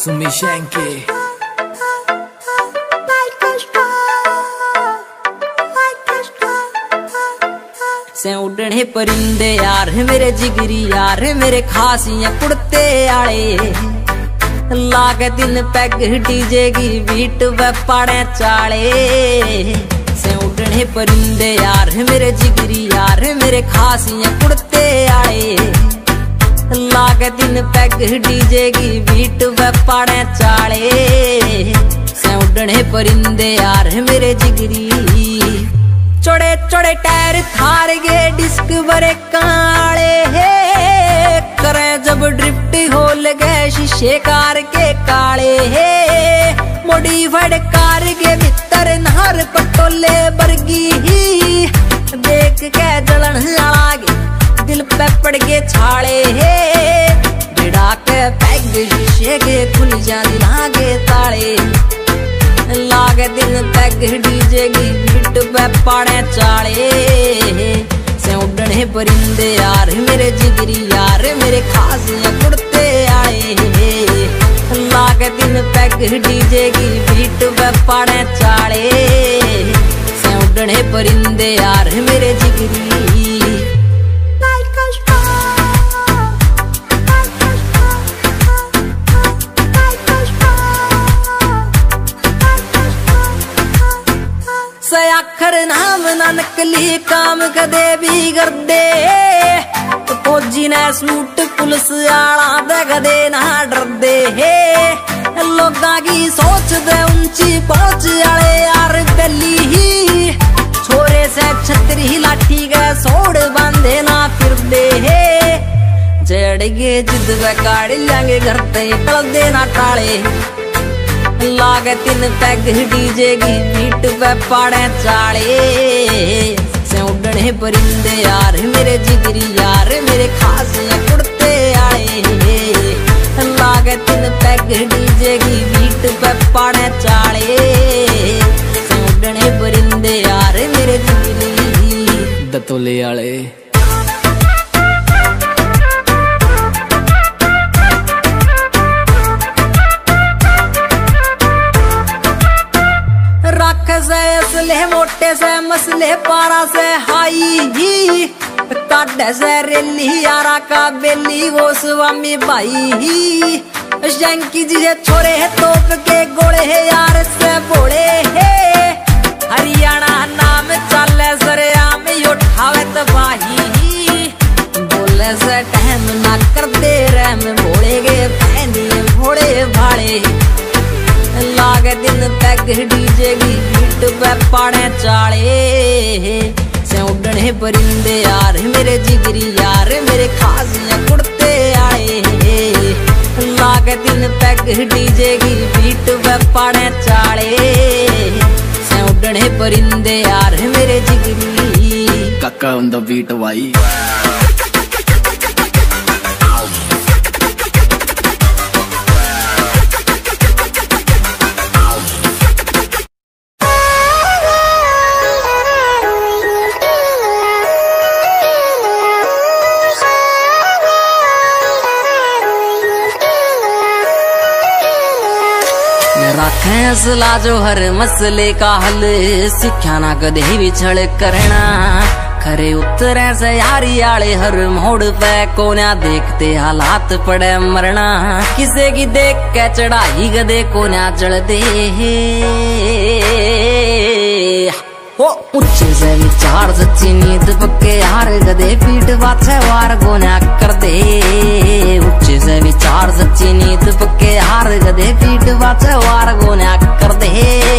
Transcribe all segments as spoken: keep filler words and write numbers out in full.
Sumishenke से उड़ने परिंदे यार मेरे जिगरी यार मेरे खासियां कुड़ते आले लागे दिन पैग डीजे की बीट व पाड़े चाले से उड़ने परिंदे यार मेरे जिगरी यार मेरे खासियां कुड़ते आले लागे दिन पैग डीजे की बीट व पाड़े चाले से उड़ने परिंदे यार मेरे जिगरी चौड़े चौड़े टायर थार गे डिस्क बरे काले हे करे जब ड्रिफ्ट होल गए शीशे कार के काले हे मॉडिफाइड कार के भीतर नहर पटोले बरगी ही देख के जलन आगे दिल पे पड़ गए छाले हे भिड़ा के पैग शीशे के खुल जा दिलागे ताले लागे दिन तक डीजे की बीट पे पाड़े चाले से उड़ने परिंदे यार मेरे जिगरी यार मेरे खासियां कुड़ते आए लागे दिन तक डीजे की बीट पे पाड़े चाले से उड़ने परिंदे यार मेरे जिगरी आखर नाम ना नकली काम कदे भी कर दे फौजी ने सूट पुलिस आला दे कदे ना डर दे लोगा की सोच दे ऊंची पहुंच आले यार गली ही छोरे से छतरी लाठी के सोड़ बांधे ना फिर दे जड़ गे जिद वे काढ़ लेंगे घर ते कल दे ना टाले लागे तीन पैग डीजे की बीट पे पाड़े चाले से उड़ने परिंदे यार मेरे जिगरी यार मेरे खासियां कुड़ते आए लागे तीन पैग डीजे की बीट पे पाड़े चाले से उड़ने परिंदे यार मेरे जिगरी दतोले आले से असले मोटे से मसले पारा से हाई ही काटे से रेली यारा का बेली वो स्वामी भाई ही शंकी जी से छोरे है तोप के गोले है यार से बोले है हरियाणा नाम चले सरे आम उठावे तबाही ही बोले से टहम ना कर दे रैम भोले गे पहनी भोले भाड़े लागे दिन पैग डीजे की बीट पे पाड़े चाले से उड़ने परिंदे यार मेरे जिगरी यार मेरे खासियां कुड़ते आए लागे दिन पैग डीजे की बीट पे पाड़े चाले से उड़ने परिंदे यार मेरे जिगरी काका ऑन द बीट भाई फैसला जो हर मसले का हल सिखा ना कदे भी छड़ करना खरे उतरे से यारी आले हर मोड़ पे कोन्या देखते हालात पड़े मरना किसे की देख के चढ़ाई गदे कोन्या चढ़ दे हो ऊंचे से विचार सच्ची नींद पक्के यार गदे पीठ पाछे वार कोन्या कर दे ऊंचे से विचार सच्ची नींद पक्के यार गदे पीठ पाछे वार कोन्या कर दे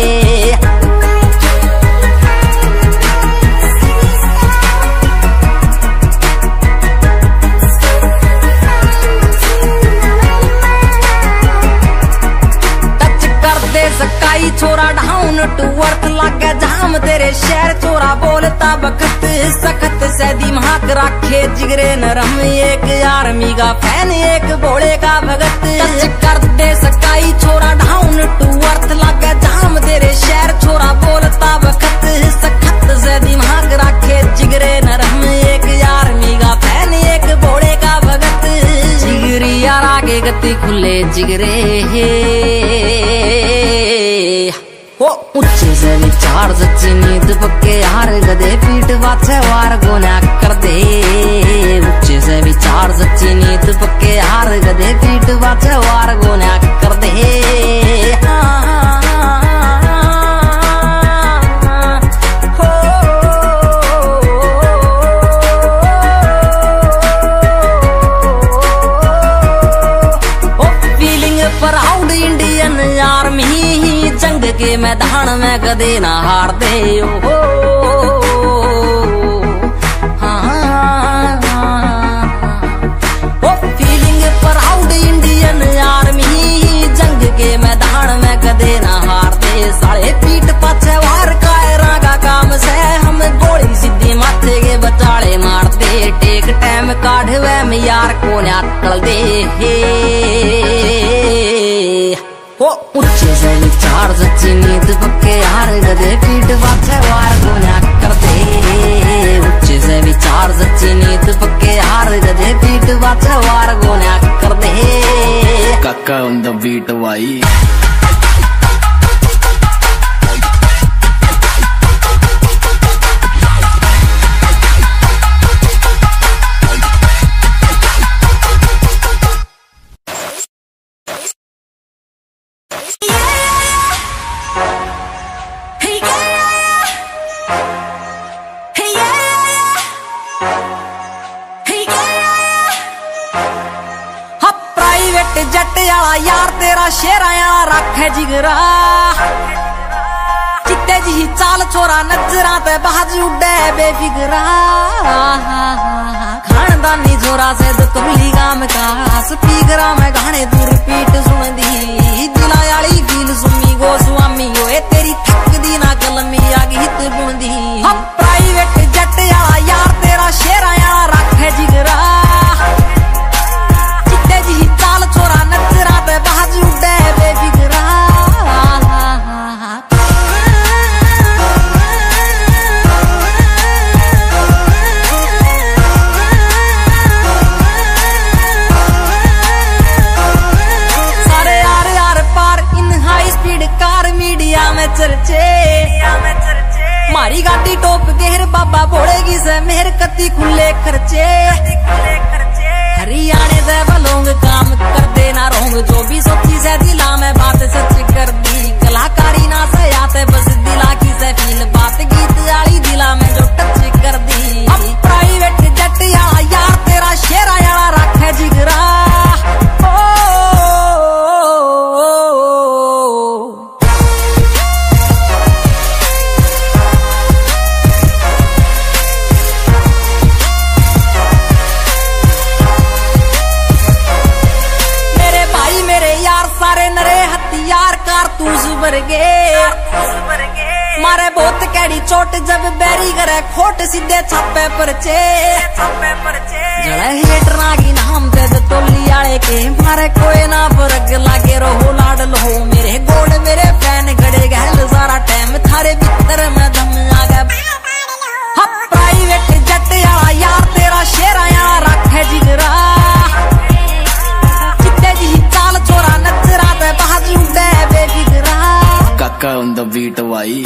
सकाई छोरा डाउन टू अर्थ लागे जाम तेरे शहर छोरा बोलता बखत सखत से दिमाग रखे जिगरे नरम एक आर्मी का फैन एक भोले का भगत कर दे सकाई छोरा डाउन टू अर्थ लागे जाम तेरे शहर छोरा बोलता बखत सखत से दिमाग रखे जिगरे नरम एक आर्मी का फैन एक भोले का भगत जिगरी यार आगे कत्ती खुले जिगरे हो ऊंचे से विचार सच्ची नींद पक्के हार गदे पीठ बाछे वार गोना कर दे ऊंचे से विचार सच्ची नींद पक्के हार गदे पीठ बाछे वार गोना कर दे प्राउड इंडियन आर्मी जंग के मैदान में कदे ना हार दे ओ फीलिंग प्राउड इंडियन आर्मी जंग के मैदान में कदे ना हार दे साले पीठ पाछे वार कायरा का काम से हम गोली सीधी माथे के बचाले मार दे टेक टाइम काढ़वे में यार को ना टल दे हो ऊंचे से विचार सच्ची नींद पक्के हार गदे पीठ बाछे वार गोना कर दे ऊंचे से विचार सच्ची नींद पक्के हार गदे पीठ बाछे वार गोना कर दे काका on the beat वाई जट आला यार तेरा शेरा आला रखे जिगरा चिट्टे जी चाल छोरा नजरा ते बाजू उड़े बेफिकरा खानदानी छोरा से तुमली गाम का स्पीकरा में गाने दूर पीट सुन दी दिला आली गील सुमी गो स्वामी ओए तेरी थक दी ना कलमी आ गीत बुन दी हम प्राइवेट जट आला यार तेरा शेरा आला रखे जिगरा छोरा नजरा पे बाजू उड़े बेफिकरा सारे यार यार पार in high speed car media में चर्चे मारी गाड़ी टोप गेर बाबा बोलेगी से मेहर कत्ती खुले खर्चे हरियाणे से बलोंग काम कर देना रोंग जो भी सोची से दिला में बात सच कर दी कलाकारी ना से आते बस दिला की से फील बात गीत आली दिला में जो टच कर दी अब प्राइवेट जट यार यार तेरा शेरा यार रखे जिगरा मारे बहुत कैडी चोट जब बैरी करे खोट सीधे छापे परचे जड़े हेट नागी नाम दे दे तोली आले के मारे कोई ना फर्क लागे रहो लाड लो मेरे गोड़ मेरे फैन गड़े गहल सारा टाइम थारे भीतर में दम आ गया हम प्राइवेट जट आला यार तेरा शेरा यार रखे जिगरा चिट्टे जी चाल छोरा नजरा ते बाजू उड़े बेफिकरा काका on the beat वाई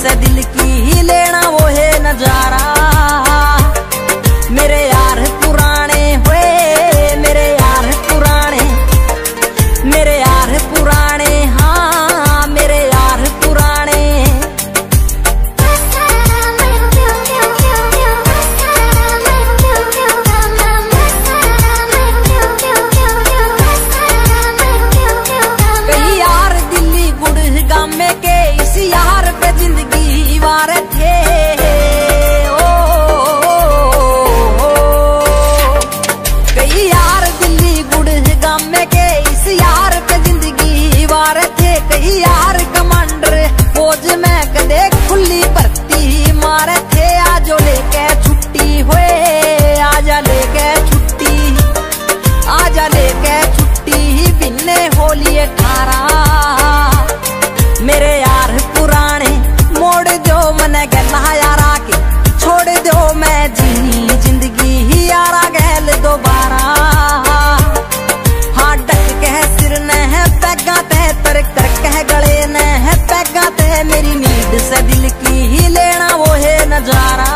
से दिल की ही लेना वो है नजारा। मेरे यार पुराने हुए, मेरे यार पुराने, मेरे यार पुराने, हाँ मेरे यार पुराने। कई यार दिल्ली गुड़गांव में के इस यार पे जिंदगी वार थे। ओ, ओ, ओ, ओ, कई यार दिल्ली गुड़गांव में के इस यार पे जिंदगी वार थे। कई यार कमांडर फौज में कदे खुली भर्ती मारे थे। आजो लेके छुट्टी हुए, आजा लेके छुट्टी, आजा लेके छुट्टी बिन्ने होली अठारह। मेरे यार पुराने मोड़ दो मने गला यारा के, छोड़ दो मैं जीनी जिंदगी ही यारा गैल दोबारा। हाँ डक के सिर न है पैगा ते तर कर कह गले न है पैगा ते। मेरी नींद से दिल की ही लेना वो है नजारा।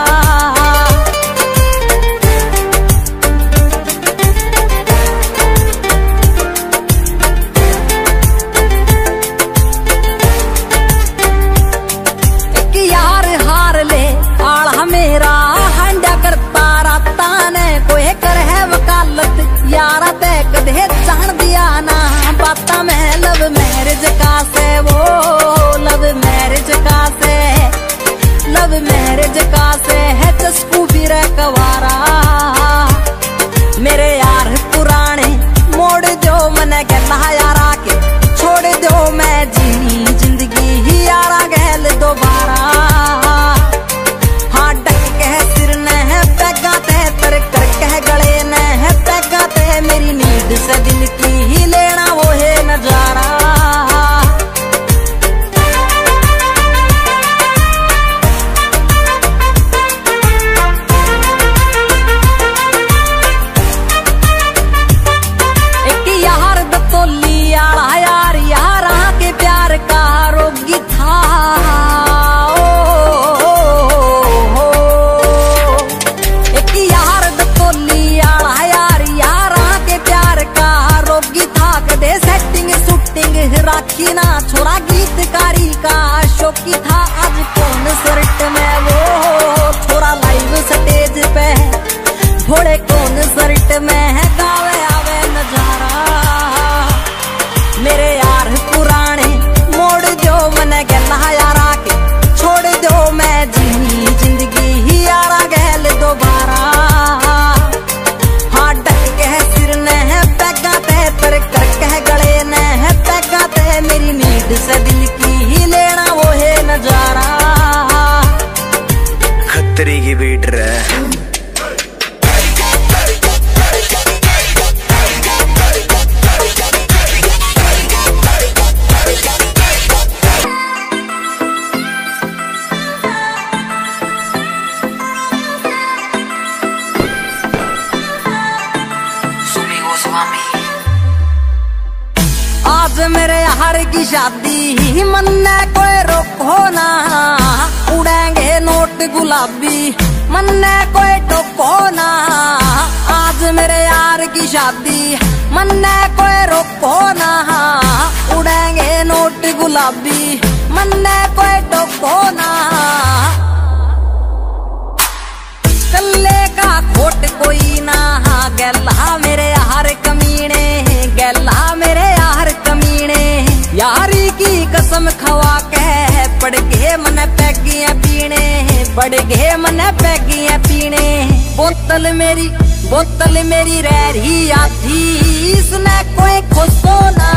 मेरा हंडा करता राता ने कोई कर है वकालत यारा ते कदे जान दिया ना बाता में। लव मैरिज का से वो लव मैरिज का से, लव मैरिज का से है चस्कू भी रे कवारा। मेरे यार पुराने मोड़ दो मने गला यारा के, छोड़ दो मैं जीनी जिंदगी ही यारा गैल दोबारा। मेरी नींद से दिल की ही लेना वो है नजारा। एक यार दतोली आला यार यारा के प्यार का रोगी था। ओ, ओ, ओ, ओ, एक यार दतोली आला यार यारा के प्यार का रोगी था। कदे सेटिंग शूटिंग राखी ना छोरा गीतकारी का शौकी था। आज कौन सर्ट में वो छोरा लाइव स्टेज पे, घोड़े कौन सर्ट में है गावे आवे नजारा। मेरे यार पुराने मोड़ दो मने गला यारा के, छोड़ दो मैं जीनी जिंदगी ही यारा गैल दोबारा। हाँ डक के सिर न है पैगा ते तर कर कह गले न है पैगा ते। मेरी नींद से दिल की ही लेना वो है नजारा। खतरे की बेट रहा आज मेरे यार की शादी मन्ने कोई रोको ना। उड़ेंगे नोट गुलाबी मन्ने कोई टोको ना। आज मेरे यार की शादी मन्ने कोई रोको ना। उड़ेंगे नोट गुलाबी मन्ने कोई टोको ना। कल्ले का खोट कोई ना गैला मेरे यार कमीने, गैला मेरे यार कमीने। यारी की कसम खवा के पड़ गए मन पैगियां पीने, पड़ गए मन पैगियां पीने। बोतल मेरी बोतल मेरी रह रही आधी इसने कोई खुशो ना।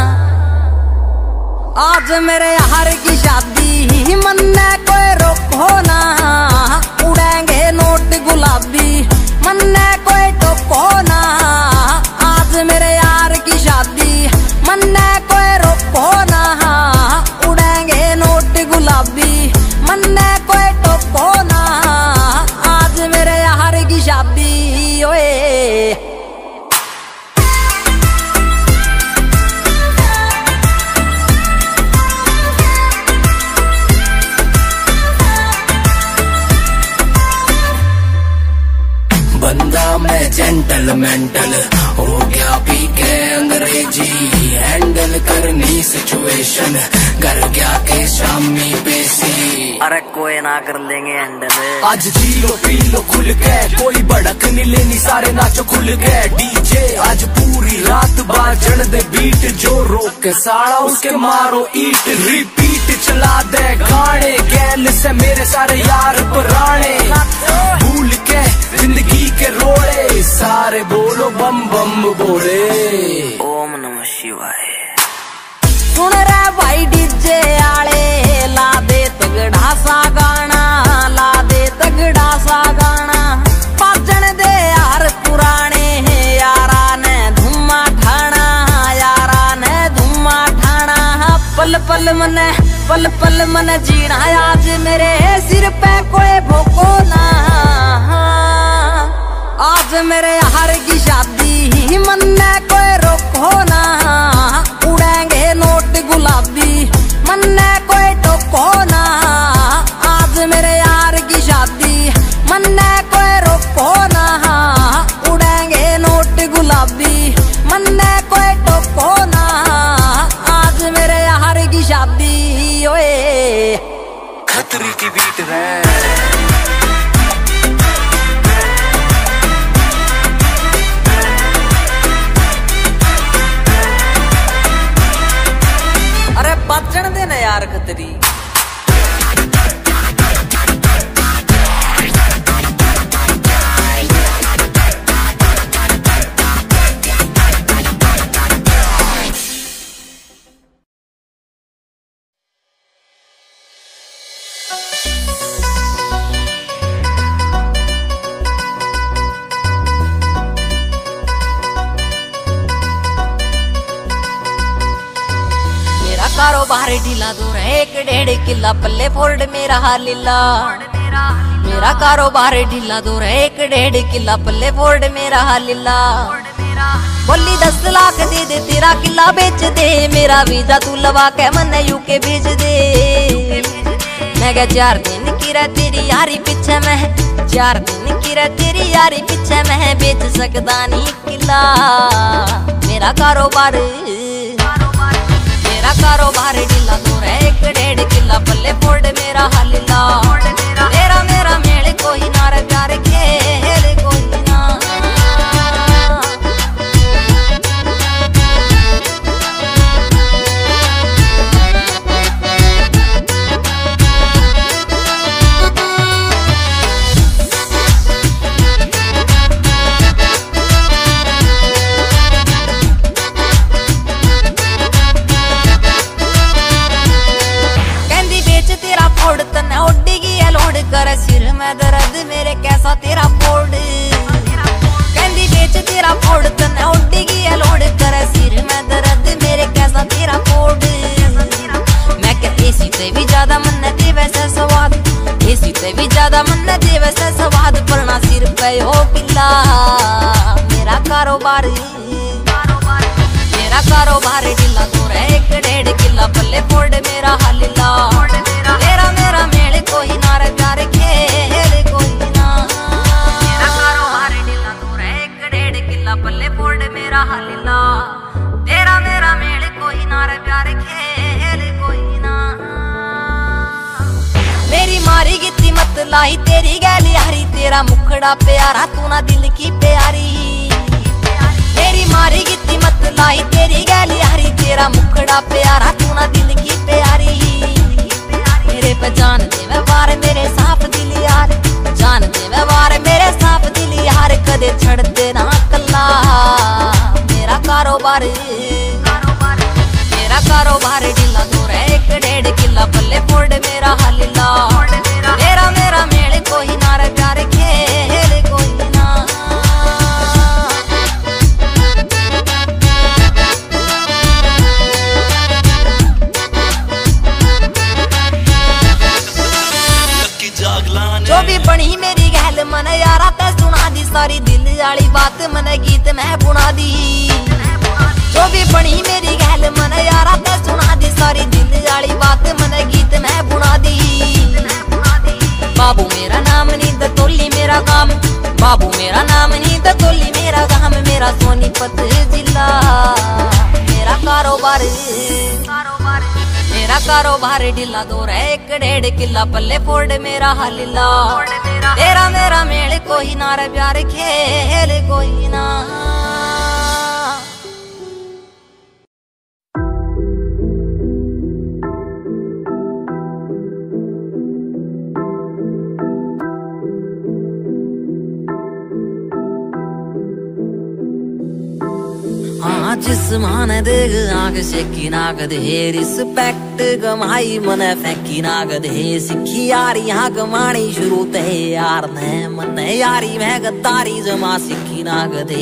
आज मेरे यार की शादी मन्ने कोई रोको ना। उड़ेंगे नोट गुलाबी मन्ने कोई टोको ना। आज मेरे यार की शादी मन्ने कोई रोको ना। उड़ेंगे नोट गुलाबी मन्ने कोई टोको ना। आज मेरे यार की शादी ओए। मैं जेंटल मेंटल हो गया पी के अंग्रेजी हैंडल करनी सिचुएशन कर गया के शामी पेशी अरे कोई ना कर लेंगे हैंडल आज जी लो पी लो खुल के कोई भड़क नहीं लेनी सारे नाचो खुल के डीजे आज पूरी रात बाजन दे बीट जो रोक के साड़ा उसके मारो ईट रिपीट चला दे गाने गैल से मेरे सारे यार पुराने भूल के जिंदगी के रोड़े सारे बोलो बम बम बोले ओम नमः शिवाय। सुन रे भाई डीजे आले ला दे तगड़ा सा गाना ला दे तगड़ा सा गाना बाजन दे यार पुराने यारा ने धुम्मा ठाना यारा ने धुम्मा ठाना पल पल मने पल पल मन जीना आज मेरे सिर पे कोई भोको ना आज मेरे यार की शादी मन ने कोई रोको ना उड़ेंगे नोट गुलाबी मन ने कोई टोको ना आज मेरे यार की शादी मन ने कोई रोको ना उड़ेंगे नोट गुलाबी मन ने कोई टोको ना आज मेरे यार की शादी ओए खतरी की बीट है बाजन देना यार खतरी कारोबार ढीला दूर एक डेढ़ किला पल्ले फोर्ड मेरा हालीला मेरा कारोबार ढीला दूर एक डेढ़ किला पल्ले फोर्ड मेरा हालीला बोली दस लाख दे दे तेरा किला बेच दे मेरा वीजा तू लवा के मन यूके भेज दे मैं क्या चार दिन की रह तेरी यारी पीछे मैं चार दिन की रह तेरी यारी पीछे मैं बेच सकदा नहीं किला मेरा कारोबार मेरा कारोबार ढीला दूर एक डेढ़ किला पल्ले फोर्ड मेरा हालीला तेरा मेरा मेल कोई ना रे प्यार खेल कोई ना कर सिर में दर्द मेरे कैसा तेरा फोड़ कहंदी बेच तेरा फोड़ तने उड्डेगी लोड कर सिर में दर्द मेरे कैसा तेरा फोड़ मैं क्या एसी से भी ज्यादा मन दे वैसे स्वाद एसी से भी ज्यादा मन दे वैसे स्वाद पर ना सिर पे हो पिल्ला मेरा कारोबार मेरा कारोबार ढीला दूर एक डेढ़ किला पल्ले फोड़ मेरा हालीला तेरा मेरा मेल कोई ना रे प्यार खेल कोई ना मेरा कारोबार ढीला दूर एक डेढ़ किला पल्ले फोड़ मेरा हालीला तेरा मेरा मेल कोई ना रे प्यार खेल कोई ना मेरी मारी गित्ती मत लाई तेरी गैली हरी तेरा मुखड़ा प्यारा तू ना दिल की प्यारी मेरी मारी गित्ती मत लाई तेरी गैली हरी तेरा मुखड़ा प्यारा तू ना दिल की प्यारी मेरे पे जान दे व्यवहार मेरे साफ दिल यार जान दे व्यवहार मेरे साफ दिल यार कदे छड़ दे ना कल्ला मेरा कारोबार मेरा कारोबार ढीला दूर एक डेढ़ किला पल्ले फोड़ मेरा हालीला तेरा मेरा मेल कोई ना रे प्यार खेल कोई ना जो भी बनी मेरी गहल मन यारा ते सुना दी सारी दिल वाली बात मन गीत मैं बुना दी जो भी बनी मेरी गहल मन यारा ते सुना दी सारी दिल वाली बात मन गीत मैं बुना दी बाबू मेरा नाम नहीं दतोली मेरा काम, बाबू मेरा नाम नहीं दतोली मेरा काम, मेरा सोनीपत जिला मेरा कारोबार कारोबार मेरा कारोबार ढीला दो रे एक डेढ़ किला पल्ले फोड़ मेरा हलीला, तेरा मेरा मेल कोई ना रे प्यार खेल कोई ना। जिसमान देख आग से की नाग दे रिस्पेक्ट कमाई मन फेंकी नाग दे सिखी यार यहाँ कमानी शुरू ते यार ने मन यारी मैं गद्दारी जमा सिखी नाग दे।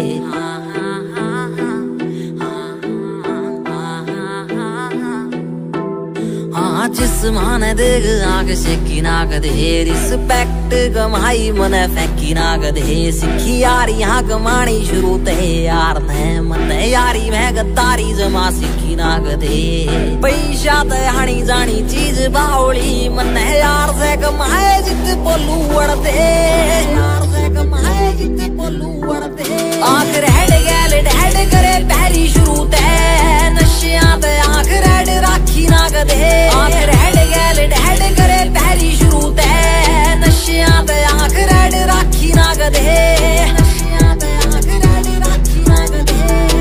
हाँ जिसमान देख आग से की नाग दे रिस्पेक्ट कमाई मन फेंकी नाग दे सिखी यार यहाँ कमानी शुरू ते यार ने मन यारी मैं गद्दारी जमा सिखी नाग दे। पैसा ते हानी जानी चीज बावली मन यार से कमाए जित बोलू उड़ते यार से कमाए जित बोलू उड़ते। आंख रेड गैल डैड करे पहली शुरू ते नशिया ते आंख रेड राखी नाग दे। आंख रेड गैल डैड करे पहली शुरू ते नशिया ते आंख रेड राखी नाग दे। नशिया ते आंख रेड राखी नाग दे।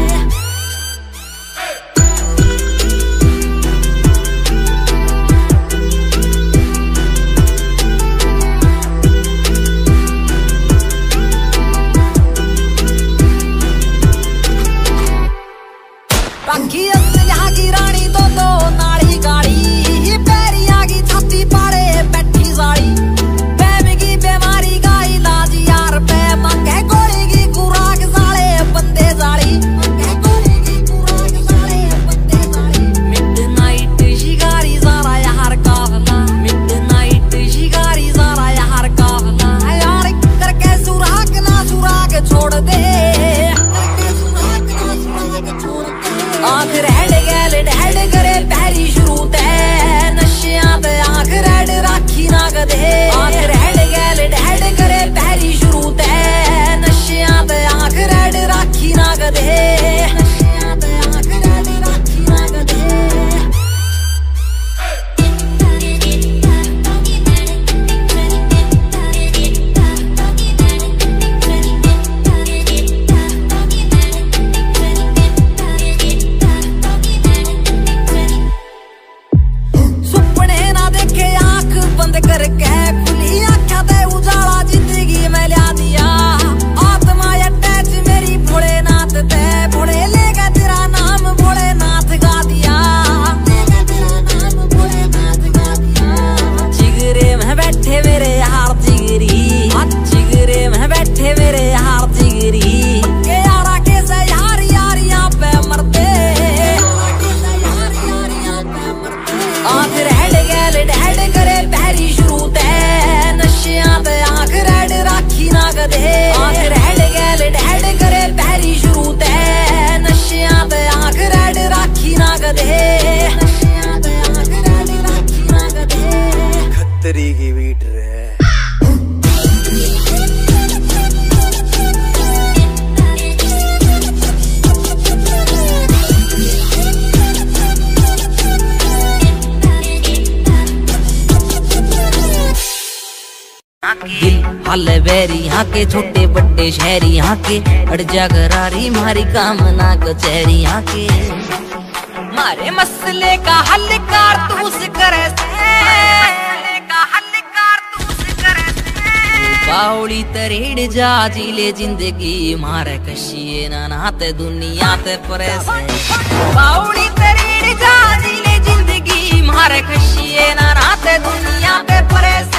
बाकी यहाँ की रानी तो दो नाड़ी गाड़ी पैरी आगी छाती पाड़े बैठी साड़ी पैम की बीमारी का इलाज यार पे मंगे गोली की खुराक साले बंदे साड़ी मंगे गोली की खुराक साले बंदे साड़ी। मिडनाइट शिकारी सारा यार काफला मिडनाइट शिकारी सारा यार काफला यार करके सुराग ना सुराग छोड़ दे आंख रेड गैल डैड करे पहली शुरू ते नशिया ते आंख रेड राखी नाग दे। आंख रेड गैल डैड करे पहली शुरू ते नशिया ते आंख रेड राखी नाग दे। नशिया ते आंख रेड राखी नाग दे। करके खुली आँखा ते उजाला जिंदगी में ला दिया आत्मा अटैच मेरी भोलेनाथ ते भोले लेगा तेरा नाम भोलेनाथ गा दिया लेगा तेरा नाम भोलेनाथ गा दिया। जिगरे में बैठे मेरे यार जिगरी जिगरे में बैठे मेरे यार जिगरी के यारा के से यार यार यहाँ पे मरते आंख रेड गैल डैड करे पहली शुरू ते नशिया ते आंख रेड राखी नाग दे। आंख रेड गैल डैड करे पहली शुरू ते नशिया ते आंख रेड राखी नाग दे। नशिया ते आंख रेड राखी नाग दे। खतरी की बीट रे दिल हाले बैरी यहाँ के छोटे बड़े शहरी यहाँ के अड़ जा गरारी मारी कामना कचहरी यहाँ के मारे मसले का हल कारतूस करे से का हल कारतूस करे से बावड़ी तरेड़ जा जिले जिंदगी मारे कशिए ना नाते दुनिया ते परे से बावड़ी तरेड़ जा जिले जिंदगी मारे कशिए ना नाते दुनिया ते परे से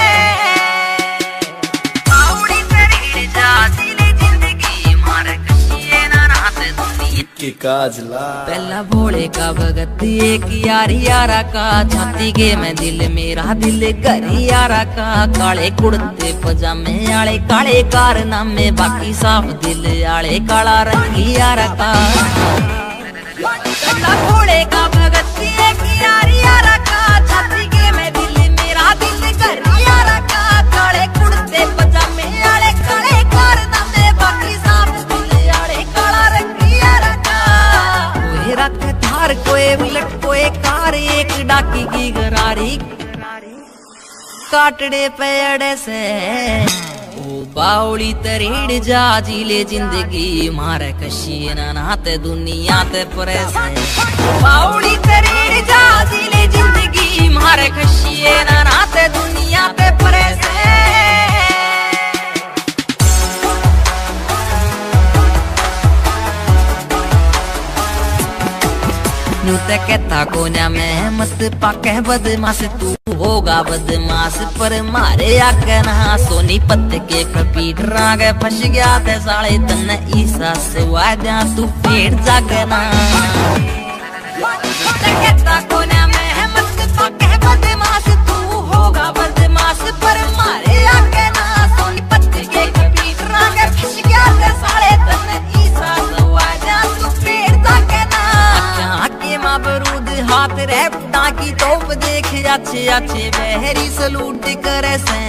के काजला पहला भोले का भगत एक यारी यारा का छाती के मैं दिल मेरा दिल करी यारा का काले कुर्ते पजामे आले काले कारनामे बाकी साफ दिल आले काला रंगी यारा का पहला भोले का भगत एक यारी यारा का छाती के मैं दिल मेरा दिल करी यारा काटड़े पेड़ से ओ बाउली तरीड़ जा जिले जिंदगी मारे कशिए ना नाते दुनिया ते परे से बाउली तरीड़ जा जिले जिंदगी मारे कशिए ना नाते दुनिया ते परे से नू ते कहता कोन्या मैं मत पाके बदमाश तू होगा बदमाश पर मारे आके ना सोनी पत्त के कपीट रागे फंस गया ते साले तन्ने ईसा से वाद्या तू पेट जागना ते कहता कोन्या मैं मत पाके बदमाश तू होगा बदमाश पर मारे आके ना सोनी पत्त के कपीट रागे फंस गया ते साले तन्ने ईसा से वाद्या तू पेट जागना माँ बरूद हाथ रह की तोप देख अच्छे अच्छे बहरी सलूट करे से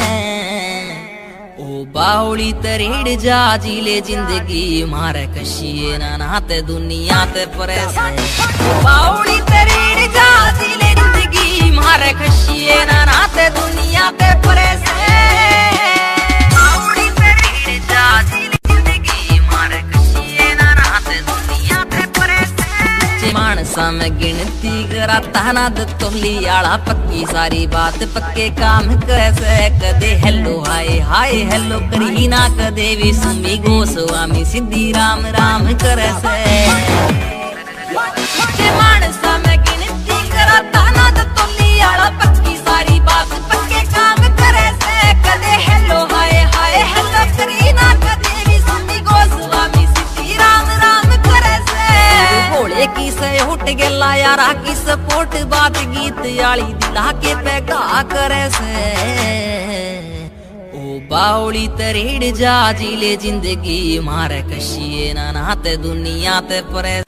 ओ बाउली तरीड़ जा जिले जिंदगी मारे कशिए ना नाते दुनिया ते परे से ओ बाउली तरीड़ जा जिले जिंदगी मारे कशिए ना नाते दुनिया ते परे से बाउली तरीड़ जा जिले जिंदगी मारे कशिए ना नाते दुनिया ते परे से मानसा में गिनती कराता ना तोली आला पक्की सारी बात पक्के काम कैसे कदे हेलो हाय हाय हेलो करी ना कदे भी सुमी गोस्वामी सिद्धि राम राम करे से मानसा में गिनती कराता ना तोली आला पक्की सारी बात पक्के काम करे से कदे हेलो हाय हाय हेलो करी ना कदे भी सुमी गोस्वामी सिद्धि राम राम करे से भोले की से उठ गया यारा की सपोर्ट बात गीत आली दिला के पैगा करे से ओ बाउली तरीड़ जा जिले जिंदगी मारे कशिए ना नाते दुनिया ते परे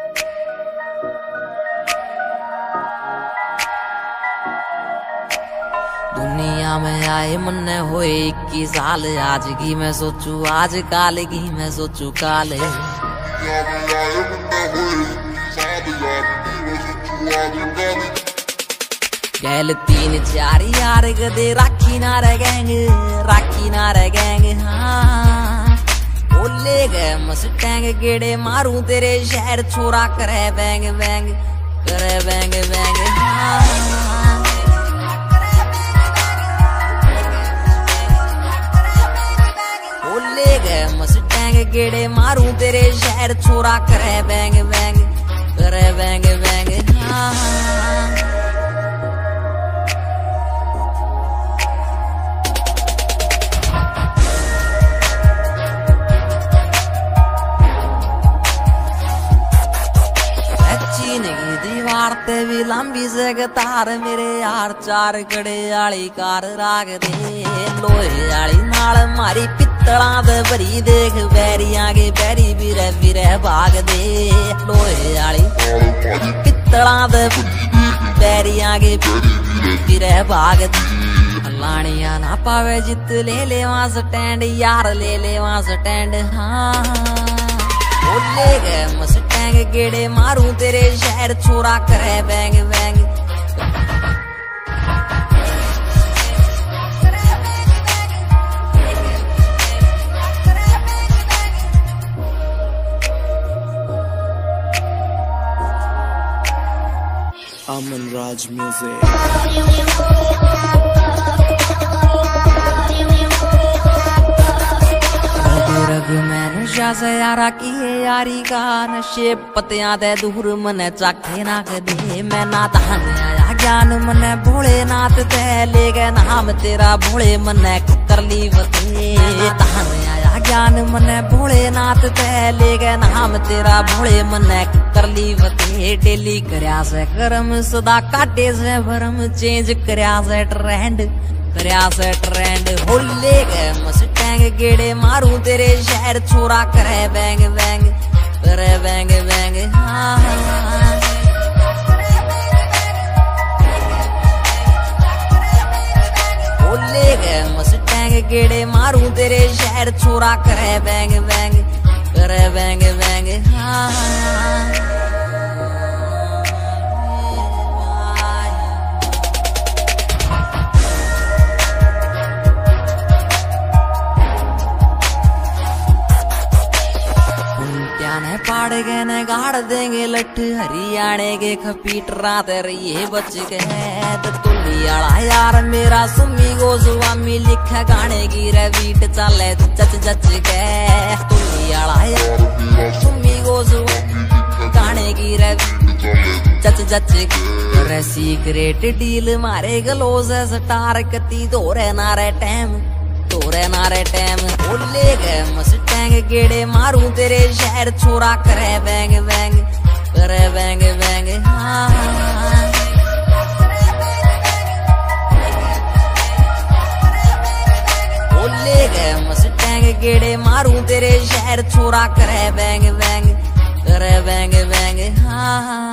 दुनिया में आए मन्ने होए इक्कीस साल आज की मैं सोचू आज काल की मैं सोचू काल गैल तीन चार यार गदे राखी ना रह गैंग राखी ना रह गैंग हाँ बोले गए मस्टैंग गेड़े मारू तेरे शहर छोरा करे बैंग बैंग करे बैंग बैंग हाँ बोले गए मस्टैंग गेड़े मारू तेरे शहर छोरा करे बैंग बैंग करे बैंग बैंग हाँ दीवार ते भी लंबी से गतार मेरे यार चार कड़े आली कार राग दे लोहे आली नाल मारी पित्तला दे भरी देख बैरी आगे बैरी बिरे बिरे भाग दे लोहे आली पित्तला दे बैरी आगे बिरे भाग दे लानिया ना पावे जित ले ले वहां स्टैंड यार ले ले वहां स्टैंड हाँ बोले गए मस्टैंग गेड़े मारू तेरे शहर छोरा करे bang bang Aman Raj Music रग मैं नशा से यारा की है यारी का नशे पतियां दे दूर मने चाखे ना कदे मैं ना तहन आया ज्ञान मने भोले नाथ ते ले गए नाम तेरा भोले मने कर ली वते तहन आया ज्ञान मने भोले नाथ ते ले गए नाम तेरा भोले मने कर ली वते डेली करया से कर्म सदा काटे से भरम चेंज करया से ट्रेंड करया से ट्रेंड होले गए मस्टैंग गेड़े मारू तेरे शहर छोरा करे बैंग बैंग करे बैंग बैंग हाँ होले गए मस्टैंग गेड़े मारू तेरे शहर छोरा करे बैंग बैंग करे बैंग बैंग हाँ ने पाड़ के ने गाड़ देंगे लठ हरियाणे के खपीट रात रही बच के तुली आला यार मेरा सुमी गो स्वामी लिखा गाने की रवीट चले चच जच के तुली आला यार सुमी गो स्वामी गाने की रवीट चच जच के सीक्रेट डील मारे गलोस स्टार कती धोरे नारे टैम तोरे नारे टैम बोले गए मस्टैंग गेड़े मारूं तेरे शहर छोरा करे बैंग बैंग करे बैंग बैंग हाँ बोले गए मस्टैंग गेड़े मारूं तेरे शहर छोरा करे बैंग बैंग करे बैंग बैंग हाँ